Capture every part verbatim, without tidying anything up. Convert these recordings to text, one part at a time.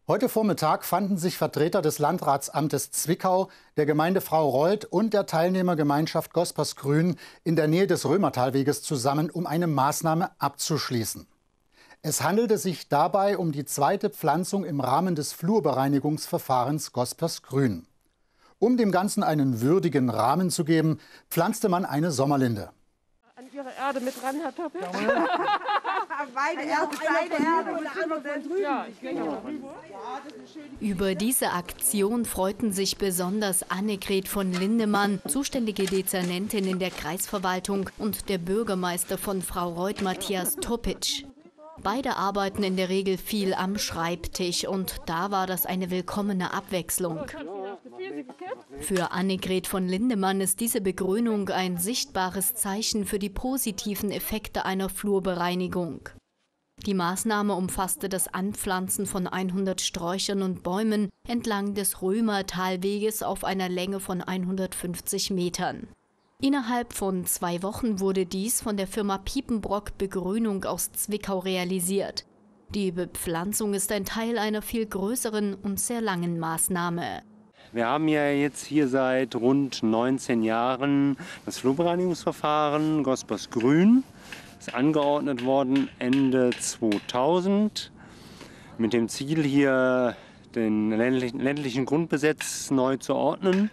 Heute Vormittag fanden sich Vertreter des Landratsamtes Zwickau, der Gemeinde Fraureuth und der Teilnehmergemeinschaft Gospersgrün in der Nähe des Römertalweges zusammen, um eine Maßnahme abzuschließen. Es handelte sich dabei um die zweite Pflanzung im Rahmen des Flurbereinigungsverfahrens Gospersgrün. Um dem Ganzen einen würdigen Rahmen zu geben, pflanzte man eine Sommerlinde. An Ihre Erde mit ran, Herr Toppel? Beide Erde, beide Erde und andere von drüben. Ja, ich genau. Über diese Aktion freuten sich besonders Annegret von Lindemann, zuständige Dezernentin in der Kreisverwaltung, und der Bürgermeister von Fraureuth, Matthias Topic. Beide arbeiten in der Regel viel am Schreibtisch und da war das eine willkommene Abwechslung. Für Annegret von Lindemann ist diese Begrünung ein sichtbares Zeichen für die positiven Effekte einer Flurbereinigung. Die Maßnahme umfasste das Anpflanzen von hundert Sträuchern und Bäumen entlang des Römertalweges auf einer Länge von hundertfünfzig Metern. Innerhalb von zwei Wochen wurde dies von der Firma Piepenbrock Begrünung aus Zwickau realisiert. Die Bepflanzung ist ein Teil einer viel größeren und sehr langen Maßnahme. Wir haben ja jetzt hier seit rund neunzehn Jahren das Flurbereinigungsverfahren Gospersgrün. Ist angeordnet worden Ende zweitausend mit dem Ziel, hier den ländlichen, ländlichen Grundbesitz neu zu ordnen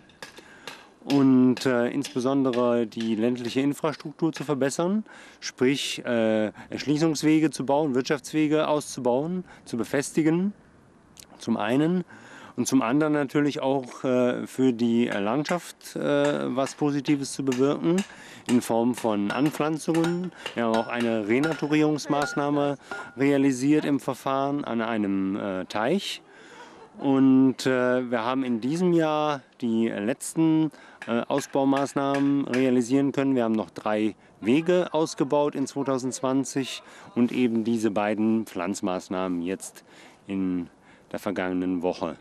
und äh, insbesondere die ländliche Infrastruktur zu verbessern, sprich äh, Erschließungswege zu bauen, Wirtschaftswege auszubauen, zu befestigen, zum einen. Und zum anderen natürlich auch äh, für die Landschaft äh, was Positives zu bewirken in Form von Anpflanzungen. Wir haben auch eine Renaturierungsmaßnahme realisiert im Verfahren an einem äh, Teich. Und äh, wir haben in diesem Jahr die letzten äh, Ausbaumaßnahmen realisieren können. Wir haben noch drei Wege ausgebaut in zweitausendzwanzig und eben diese beiden Pflanzmaßnahmen jetzt in der vergangenen Woche.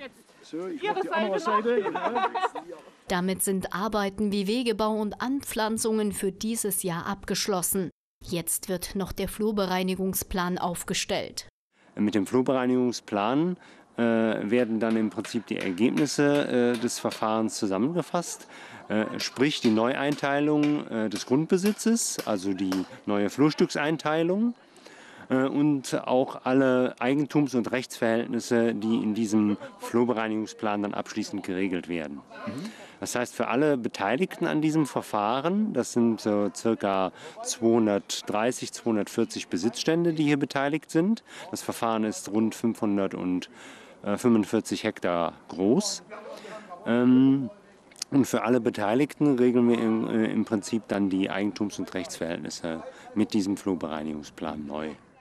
Damit sind Arbeiten wie Wegebau und Anpflanzungen für dieses Jahr abgeschlossen. Jetzt wird noch der Flurbereinigungsplan aufgestellt. Mit dem Flurbereinigungsplan äh, werden dann im Prinzip die Ergebnisse äh, des Verfahrens zusammengefasst, äh, sprich die Neueinteilung äh, des Grundbesitzes, also die neue Flurstückseinteilung. Und auch alle Eigentums- und Rechtsverhältnisse, die in diesem Flurbereinigungsplan dann abschließend geregelt werden. Das heißt, für alle Beteiligten an diesem Verfahren, das sind so circa zweihundertdreißig, zweihundertvierzig Besitzstände, die hier beteiligt sind. Das Verfahren ist rund fünfhundertfünfundvierzig Hektar groß. Und für alle Beteiligten regeln wir im, im Prinzip dann die Eigentums- und Rechtsverhältnisse mit diesem Flurbereinigungsplan neu.